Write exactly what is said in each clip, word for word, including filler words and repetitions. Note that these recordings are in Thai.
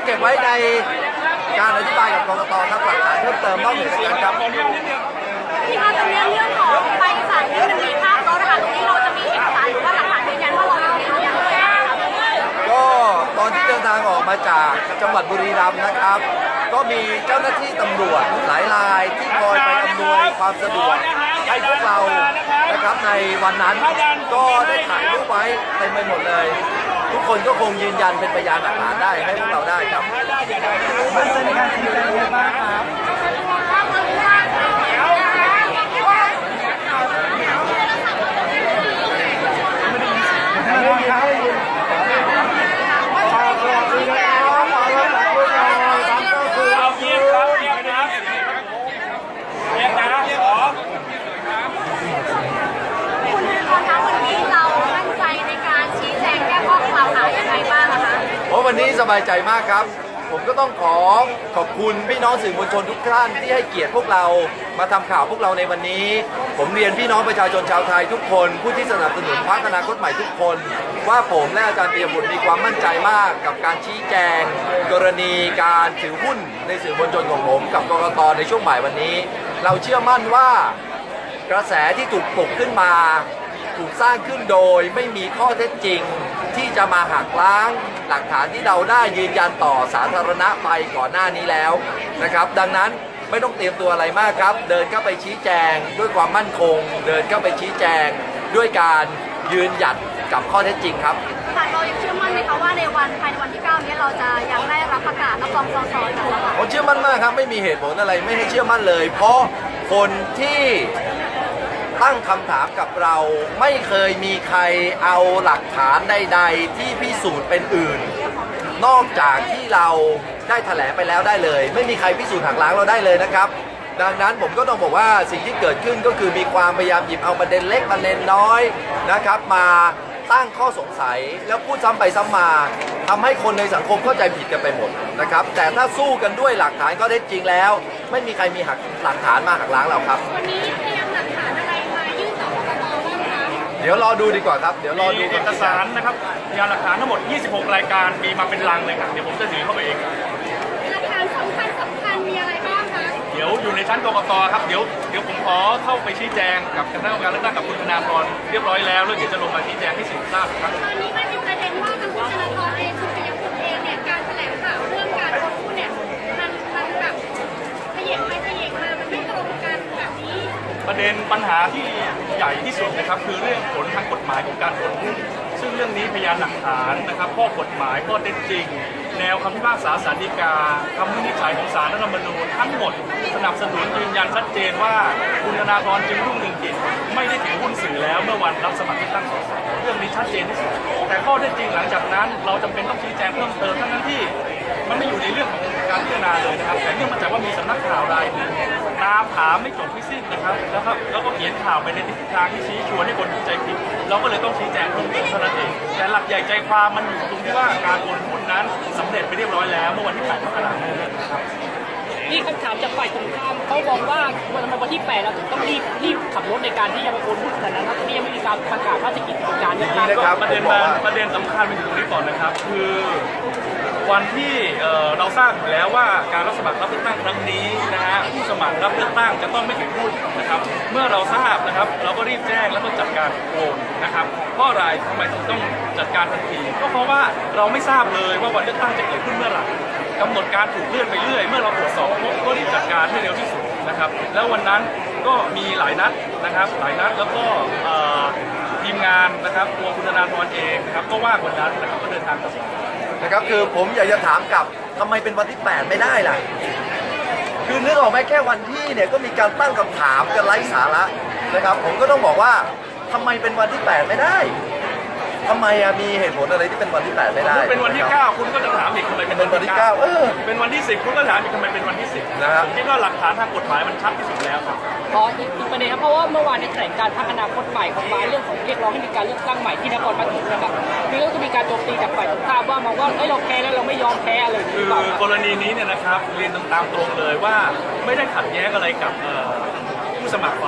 เก็บไว้ในการอธิบายกับกกตครับหลักฐานเพิ่มเติมนอกเหนือจากนั้นครับที่ว่าตรงนี้เรื่องของใบสั่งเนี่ยมันมีภาพรถนะคะตรงนี้เราจะมีเอกสารหรือว่าหลักฐานยืนยันว่าเราอยู่ในเมืองแค่ก็ตอนที่เดินทางออกมาจากจังหวัดบุรีรัมย์นะครับก็มีเจ้าหน้าที่ตำรวจหลายรายที่คอยไปอำนวยความสะดวกให้พวกเรานะครับในวันนั้นก็ได้ถ่ายรูปไว้เต็มไปหมดเลยทุกคนก็คงยืนยันเป็นพยานหลักฐานได้ให้พวกเราได้ครับมันเป็นการชี้แจงเยอะมากครับวันนี้สบายใจมากครับผมก็ต้องขอขอบคุณพี่น้องสื่อมวลชนทุกท่านที่ให้เกียรติพวกเรามาทำข่าวพวกเราในวันนี้ผมเรียนพี่น้องประชาชนชาวไทยทุกคนผู้ที่สนับสนุนพรรคอนาคตใหม่ทุกคนว่าผมและอาจารย์ปิยบุตรมีความมั่นใจมากกับการชี้แจงกรณีการถือหุ้นในสื่อมวลชนของผมกับกกต.ในช่วงบ่ายวันนี้เราเชื่อมั่นว่ากระแสที่ถูกปลุกขึ้นมาถูกสร้างขึ้นโดยไม่มีข้อเท็จจริงที่จะมาหักล้างหลักฐานที่เราได้ยืนยันต่อสาธารณะไปก่อนหน้านี้แล้วนะครับดังนั้นไม่ต้องเตรียมตัวอะไรมากครับเดินเข้าไปชี้แจงด้วยความมั่นคงเดินเข้าไปชี้แจงด้วยการยืนหยัดกับข้อเท็จจริงครับค่ะเรายังเชื่อมั่นไหมคะว่าในวันภายในวันที่เก้านี้เราจะยังได้รับประกาศรับรองสสอยู่ค่ะผมเชื่อมั่นมากครับไม่มีเหตุผลอะไรไม่ให้เชื่อมั่นเลยเพราะคนที่ตั้งคำถามกับเราไม่เคยมีใครเอาหลักฐานใดๆที่พิสูจน์เป็นอื่นนอกจากที่เราได้แถลงไปแล้วได้เลยไม่มีใครพิสูจน์หักล้างเราได้เลยนะครับดังนั้นผมก็ต้องบอกว่าสิ่งที่เกิดขึ้นก็คือมีความพยายามหยิบเอาประเด็นเล็กประเด็นน้อยนะครับมาตั้งข้อสงสัยแล้วพูดซ้ำไปซ้ำมาทำให้คนในสังคมเข้าใจผิดกันไปหมดนะครับแต่ถ้าสู้กันด้วยหลักฐานก็ได้จริงแล้วไม่มีใครมีหักหลักฐานมาหักล้างเราครับวันนี้เตรียมหลักฐานอะไรมายื่นต่อกกต.บ้างคะเดี๋ยวรอดูดีกว่าครับเดี๋ยวรอดูเอกสารนะครับพยานหลักฐานทั้งหมดยี่สิบหกรายการมีมาเป็นลังเลยครับเดี๋ยวผมจะถือเข้าไปเองหลักฐานสำคัญสำคัญมีอะไรบ้างคะเดี๋ยวอยู่ในชั้นกกต.ครับเดี๋ยวเดี๋ยวผมขอเข้าไปชี้แจงกับคณะกรรมการเลือกตั้งกับคุณธนาธรเรียบร้อยแล้วแล้วเดี๋ยวจะลงมาชี้แจงให้สื่อทราบครับตอนนี้มันมีประเด็นว่าทางคุณธนาธรเองคุณปิยบุตรเองเนี่ยการแถลงข่าวเรื่องการโอนหุ้นเนี่ยมันมันแบบขยิบไปขยิบมามันไม่ตรงกันแบบนี้ประเด็นปัญหาที่ใหญ่ที่สุดนะครับคือเรื่องผลทางกฎหมายของการโอนหุ้นซึ่งเรื่องนี้พยานหลักฐานนะครับข้อกฎหมายข้อเท็จจริงแนวคำพิพากษาศาลฎีกาคำวินิจฉัยของศาลรัฐธรรมนูญทั้งหมดสนับสนุนยืนยันชัดเจนว่าคุณธนาธรจึงรุ่งเรืองกิจไม่ได้ถือหุ้นสื่อแล้วเมื่อวันรับสมัครเลือกตั้งส.ส.เรื่องนี้ชัดเจนที่สุดแต่ข้อเท็จจริงหลังจากนั้นเราจำเป็นต้องชี้แจงเพิ่มเติมทั้งที่มันไม่อยู่ในเรื่องของการพิจารณาเลยนะครับแต่เนื่องมาจากว่ามีสำนักข่าวรายหนึ่งตามถามไม่จบไม่สิ้นนะครับแล้วครับแล้วก็เขียนข่าวไปในทิศทางที่ชี้ชวนให้คนเข้าใจผิดเราก็เลยต้องชี้แจงเพิ่มเติมเท่านั้นเองแต่หลักใหญ่ใจความมันอยู่ตรงที่ว่าการโอนหุ้นนั้นสำเร็จไปเรียบร้อยแล้วเมื่อวันที่แปดมกราคมนะครับนี่คำถามจากฝ่ายตรงข้ามเขาบอกว่าวันที่แปดเราต้องรีบรีบขับรถในการที่จะไปโอนหุ้นขนาดนั้นครับนี่ยังไม่มีการประกาศราชกิจการอย่างนี้นะครับประเด็นประเด็นสำคัญเป็นตรงนี้ก่อนนะครับคือวันที่เราทราบอยู่แล้วว่าการรับสมัครรับเลือกตั้งครั้งนี้นะฮะผู้สมัครรับเลือกตั้งจะต้องไม่ถือหุ้นนะครับเมื่อเราทราบนะครับเราก็รีบแจ้งแล้วก็จัดการโอนนะครับเพราะอะไรทำไมถึงต้องจัดการทันทีก็เพราะว่าเราไม่ทราบเลยว่าวันเลือกตั้งจะเกิดขึ้นเมื่อไหร่กำหนดการถูกเลื่อนไปเรื่อยเมื่อเราตรวจสอบก็รีบจัดการให้เร็วที่สุดนะครับแล้ววันนั้นก็มีหลายนัดนะครับหลายนัดแล้วก็ทีมงานนะครับตัวคุณธนาธรเองนะครับก็ว่าวันนั้นนะครับก็เดินทางกลับนะครับคือผมอยากจะถามกลับทำไมเป็นวันที่แปดไม่ได้ล่ะคือนึกออกไหมแค่วันที่เนี่ยก็มีการตั้งคำถามกันไร้สาระนะครับผมก็ต้องบอกว่าทำไมเป็นวันที่แปดไม่ได้ทำไมมีเหตุผลอะไรที่เป็นวันที่แปดไม่ได้เป็นวันที่เก้าคุณก็จะถามอีกทำไมเป็นวันที่เก้าเออเป็นวันที่สิบคุณก็ถามอีกทำไมเป็นวันที่สิบนะครับคิดว่าหลักฐานทางกฎหมายมันชัดที่สุดแล้วครับอ๋ออีกประเด็นครับเพราะว่าเมื่อวานในแถลงการพรรคอนาคตใหม่ของมาเรื่องของเรียกร้องให้มีการเลือกตั้งใหม่ที่นครปฐมนะครับนี่ก็มีการโจมตีจากฝ่ายตรงข้ามว่ามาว่าเอ้ยเราแพ้แล้วเราไม่ยอมแพ้อะไรคือกรณีนี้เนี่ยนะครับเรียนตามตรงเลยว่าไม่ได้ขัดแย้งอะไรกับผู้สมัครฝ่าย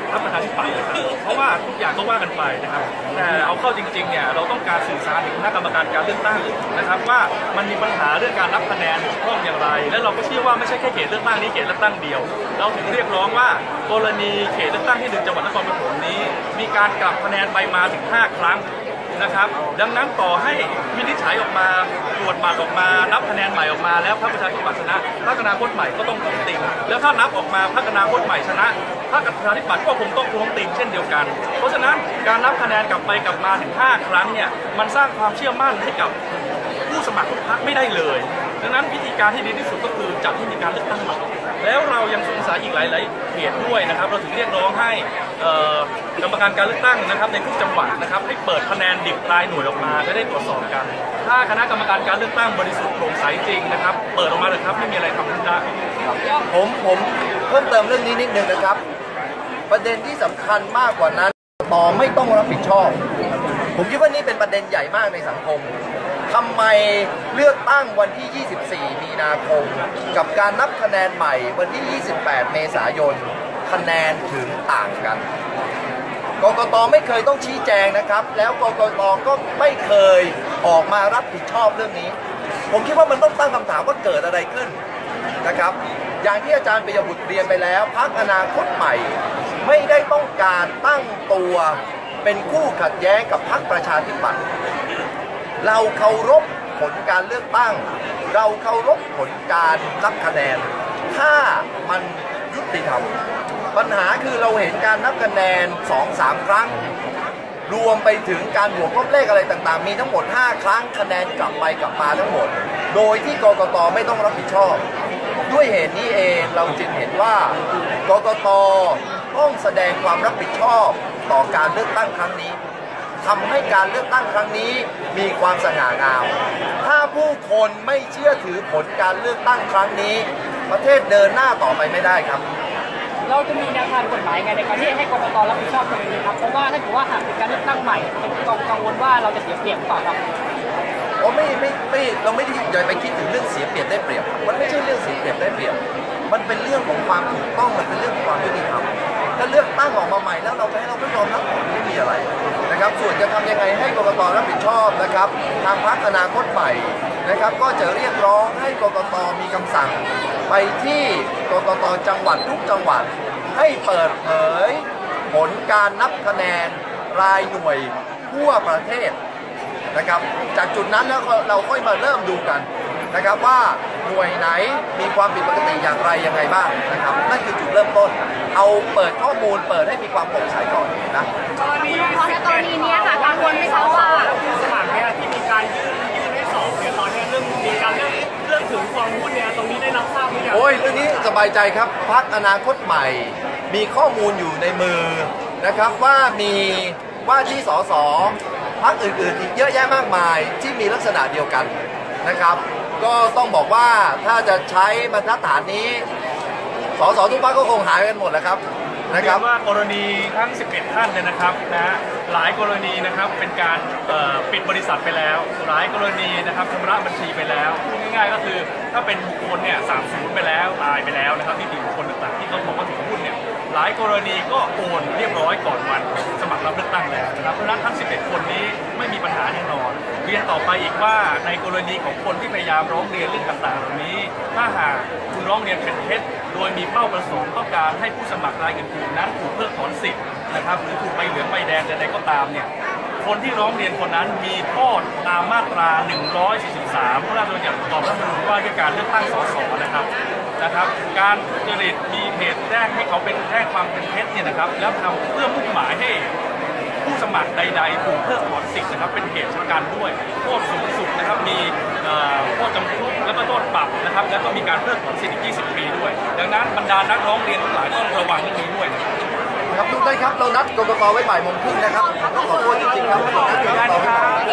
พรรคประชาธิปัตย์นะครับเพราะว่าทุกอย่างก็ว่ากันไปนะครับแต่เอาเข้าจริงๆเนี่ยเราต้องการสื่อสารถึงคณะกรรมการการเลือกตั้งนะครับว่ามันมีปัญหาเรื่องการนับคะแนนบกพร่องอย่างไรและเราก็เชื่อว่าไม่ใช่แค่เขตเลือกตั้งนี้เขตเลือกตั้งเดียวเราถึงเรียกร้องว่ากรณีเขตเลือกตั้งที่หนึ่งจังหวัดนครปฐมนี้มีการกลับคะแนนไปมาถึงห้าครั้งนะครับดังนั้นต่อให้วินิจฉัยออกมาตรวจบัตรออกมานับคะแนนใหม่ออกมาแล้วพรรคประชาธิปัตย์ชนะพรรคอนาคตใหม่ก็ต้องท้วงติงแล้วถ้านับออกมาพรรคอนาคตใหม่ชนะพรรคประชาธิปัตย์ก็คงต้องท้วงติงเช่นเดียวกันเพราะฉะนั้นการนับคะแนนกลับไปกลับมาถึงห้าครั้งเนี่ยมันสร้างความเชื่อมั่นให้กับผู้สมัครทุกพรรคไม่ได้เลยดังนั้นวิธีการที่ดีที่สุดก็คือจัดให้มีการเลือกตั้งใหม่แล้วเรายังสงสัยอีกหลายๆเขตด้วยนะครับเราถึงเรียกร้องให้กรรมการการเลือกตั้งนะครับในทุกจังหวัดนะครับให้เปิดคะแนนดิบรายหน่วยออกมาจะได้ตรวจสอบกันถ้าคณะกรรมการการเลือกตั้งบริสุทธิ์โปร่งใสจริงนะครับเปิดออกมาเลยครับไม่มีอะไรทำขึ้นได้ผมผมเพิ่มเติมเรื่องนี้นิดนึงนะครับประเด็นที่สำคัญมากกว่านั้นต่อไม่ต้องรับผิดชอบผมคิดว่านี่เป็นประเด็นใหญ่มากในสังคมทำไมเลือกตั้งวันที่ยี่สิบสี่มีนาคมกับการนับคะแนนใหม่วันที่ยี่สิบแปดเมษายนคะแนนถึงต่างกันกกต.ไม่เคยต้องชี้แจงนะครับแล้วกกต.ก็ไม่เคยออกมารับผิดชอบเรื่องนี้ผมคิดว่ามันต้องตั้งคำถามว่าเกิดอะไรขึ้นนะครับอย่างที่อาจารย์ปิยบุตรเรียนไปแล้วพรรคอนาคตใหม่ไม่ได้ต้องการตั้งตัวเป็นคู่ขัดแย้งกับพรรคประชาธิปัตย์เราเคารพผลการเลือกตั้งเราเคารพผลการนับคะแนนถ้ามันยุติธรรมปัญหาคือเราเห็นการนับคะแนน สองถึงสาม ครั้งรวมไปถึงการบวกลบเลขอะไรต่างๆมีทั้งหมดห้าครั้งคะแนนกลับไปกลับมาทั้งหมดโดยที่กกต.ไม่ต้องรับผิดชอบด้วยเหตุนี้เองเราจึงเห็นว่ากกต.ต้องแสดงความรับผิดชอบต่อการเลือกตั้งครั้งนี้ทำให้การเลือกตั้งครั้งนี้มีความสง่างามถ้าผู้คนไม่เชื่อถือผลการเลือกตั้งครั้งนี้ประเทศเดินหน้าต่อไปไม่ได้ครับเราจะมีแนวทางกฎหมายไงในการที่ให้กกต.รับผิดชอบตรงนี้ครับเพราะว่าถ้าถือว่าหากเป็นการเลือกตั้งใหม่เป็นกังวลว่าเราจะเสียเปรียบหรือเปล่าครับโอ้ไม่ไม่ไม่เราไม่ได้อย่าไปคิดถึงเรื่องเสียเปรียบได้เปรียบมันไม่ใช่เรื่องเสียเปรียบได้เปรียบมันเป็นเรื่องของความถูกต้องมันเป็นเรื่องของความยุติธรรมถ้าเลือกตั้งออกมาใหม่แล้วเราไปให้เราไม่ยอมรับไม่มีอะไรนะครับส่วนจะทำยังไงให้กกต.รับผิดชอบนะครับทางพรรคอนาคตใหม่นะครับก็จะเรียกร้องให้กกต.มีคำสั่งไปที่กกต.จังหวัดทุกจังหวัดให้เปิดเผยผลการนับคะแนนรายหน่วยทั่วประเทศนะครับจากจุดนั้นแล้วเราค่อยมาเริ่มดูกันนะครับว่าหน่วยไหนมีความผิดปกติอย่างไรยังไงบ้างนะครับนั่นคือจุดเริ่มต้นเอาเปิดข้อมูลเปิดให้มีความโปร่งใสก่อนนะกรณีกรณีนี้ค่ะกังวลไหมคะว่าผู้สมัครเนี่ยที่มีการยื่นยื่นให้สอบเนี่ยตอนนี้เรื่องมีการเรื่องเรื่องถึงความหุ้นเนี่ยตรงนี้ได้รับทราบหรือยังโอ้ยเรื่องนี้สบายใจครับพรรคอนาคตใหม่มีข้อมูลอยู่ในมือนะครับว่ามีว่าที่สสพรรคอื่นๆอีกเยอะแยะมากมายที่มีลักษณะเดียวกันนะครับก็ต้องบอกว่าถ้าจะใช้บรรทัดฐานนี้สสทุกพรรคก็คงหายกันหมดแล้วครับนะครับว่ากรณีทั้งสิบเอ็ดท่านเนี่ยนะครับนะหลายกรณีนะครับเป็นการปิดบริษัทไปแล้วหลายกรณีนะครับชำระบัญชีไปแล้วพูดง่ายๆก็คือถ้าเป็นบุคคลเนี่ยสามสูญไปแล้วตายไปแล้วนะครับที่มีบุคคลต่างๆที่เขาบอกว่าถือหุ้นเนี่ยหลายกรณีก็โอนเรียบร้อยก่อนวันสมัครรับเลือกตั้งแล้วนะครับเพราะฉะนั้นทั้งสิบเอ็ดคนนี้ไม่มีปัญหาแน่นอนเรียนต่อไปอีกว่าในกรณีของคนที่พยายามร้องเรียนเรื่องต่างๆเหล่านี้ถ้าหากคุณร้องเรียนเป็นเท็จโดยมีเป้าประสงค์ต้องการให้ผู้สมัครรายอื่นๆนั้นถูกเพิกถอนสิทธิ์นะครับหรือถูกใบเหลืองใบแดงใดๆก็ตามเนี่ยคนที่ร้องเรียนคนนั้นมีโทษตามมาตราหนึ่งร้อยสี่สิบสามพระราชบัญญัติประกอบรัฐธรรมนูญว่าด้วยการเลือกตั้งสสนะครับนะครับการทุจริตมีเหตุแจ้งให้เขาเป็นแจ้งความเป็นเท็จเนี่ยนะครับแล้วทำเพื่อมุ่งหมายให้ผู้สมัครใดๆถูกเพิกถอนสิทธิ์นะครับเป็นเหตุชะกันด้วยโทษสูงสุดนะครับมีโทษจำคุกแล้วก็โทษปรับนะครับแล้วก็มีการเพิกถอนสิทธิ์อีกยี่สิบปีด้วยดังนั้นบรรดานักร้องเรียนทั้งหลายต้องระวังเรื่องนี้ด้วยนะครับทุกท่านครับเรานัดกกต.ไว้บ่ายโมงครึ่งนะครับต้องขอโทษจริงๆครับ